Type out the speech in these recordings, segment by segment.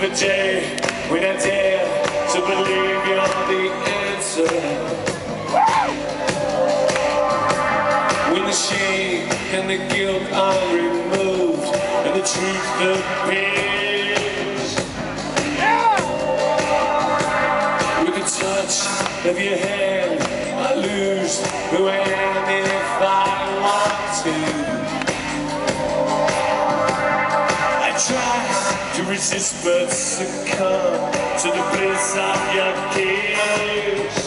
the day when I dare to believe you're the answer. When the shame and the guilt are removed and the truth appears. With the touch of your hand, I lose who I am if I want to. Try to resist but succumb to the bliss of your kiss.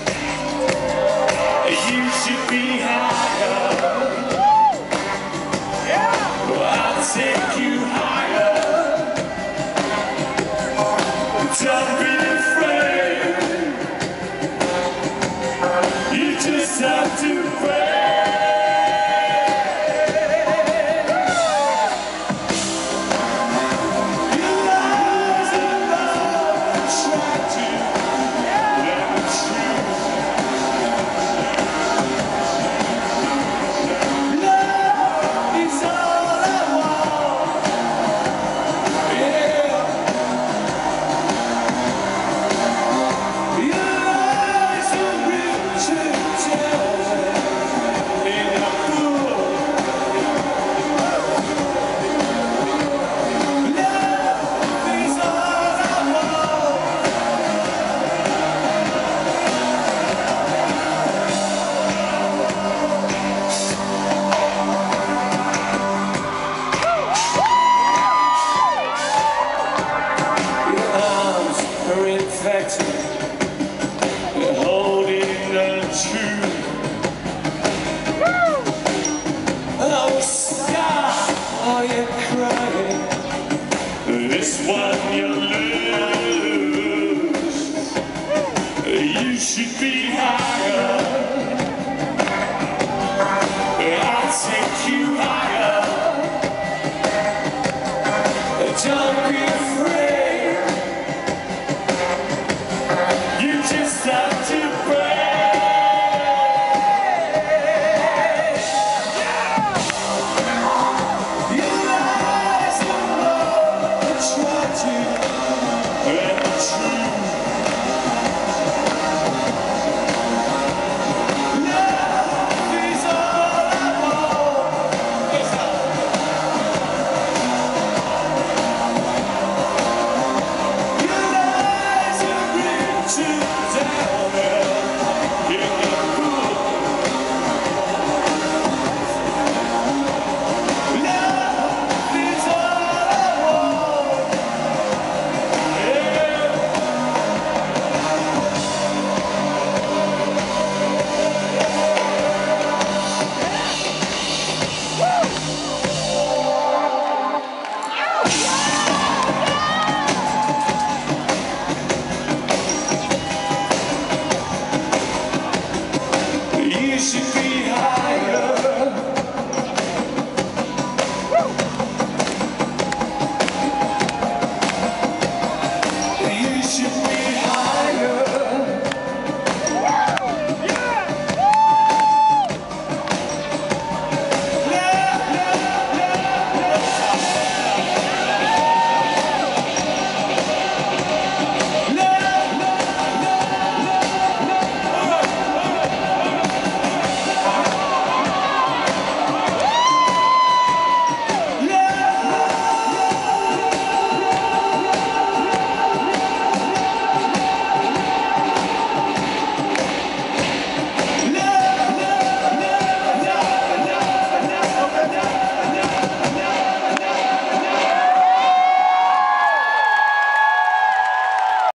You should be higher. Well, I'll take you higher. Don't be afraid. You just have to pray. You're holding the truth. I was